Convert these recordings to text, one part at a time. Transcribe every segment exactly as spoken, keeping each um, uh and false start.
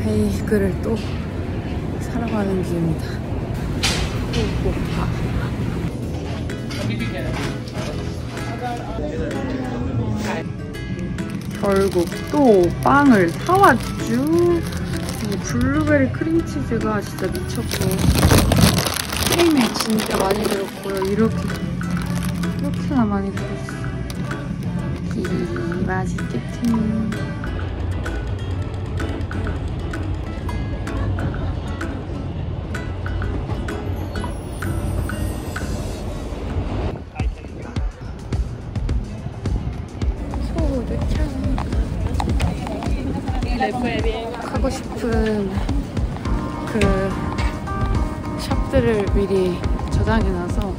베이글을 또 사러 가는 길입니다. 또 고파. 결국 또 빵을 사왔죠. 블루베리 크림치즈가 진짜 미쳤고 크림이 진짜 많이 들었고요. 이렇게 이렇게나 많이 들었어요. 이 맛있겠지. 하고 싶은 그 샵들을 미리 저장해놔서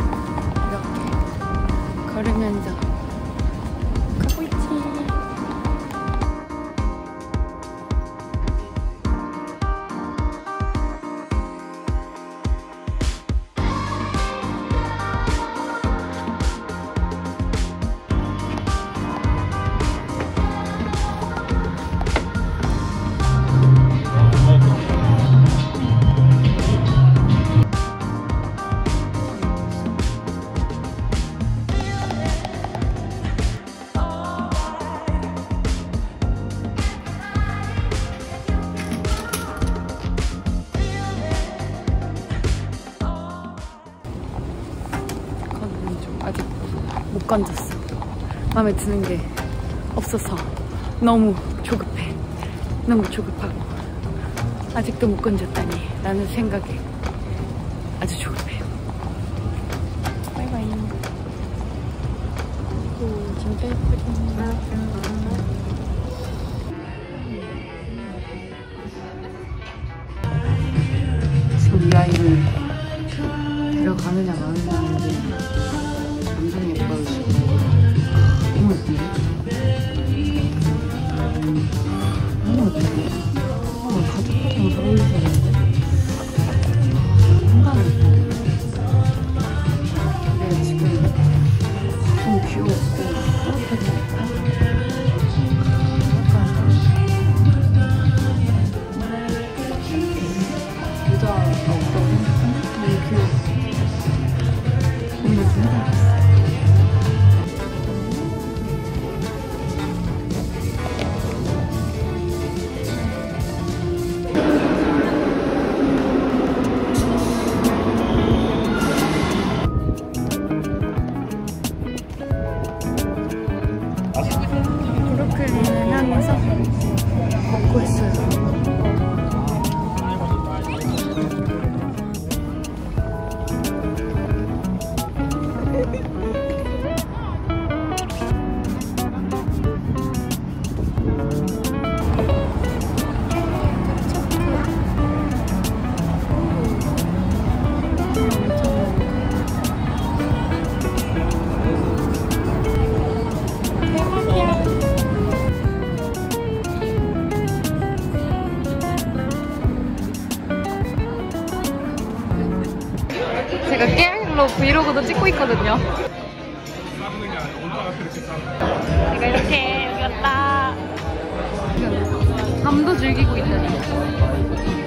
이렇게 걸으면서 가고 있지. 아직 못 건졌어. 마음에 드는 게 없어서 너무 조급해. 너무 조급하고 아직도 못 건졌다니 라는 생각에 아주 조급해요. 바이바이. 오, 진짜 예쁘다. 지금 이 아이를 데려가느냐 마느냐 하는데 완전 예뻐요. 너무 예쁜데? 너무 예쁜데? 어, 가족들이랑 잘 어울리셨는데? 한가를 얘가 지금 너무 귀여웠고 따뜻하고 모자가 없다고 너무 귀여웠어. 너무 예쁜데? 브루클린을 향해서 걷고 있어요. 제가 깨알로 브이로그도 찍고 있거든요. 제가 이렇게 여기 왔다. 밤도 즐기고 있다니.